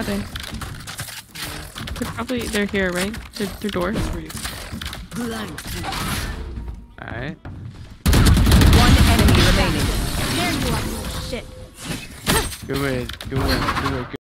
they? They're here, right? They're doors. Alright. One enemy remaining. There you are, you shit. Good win. Good win. Good win.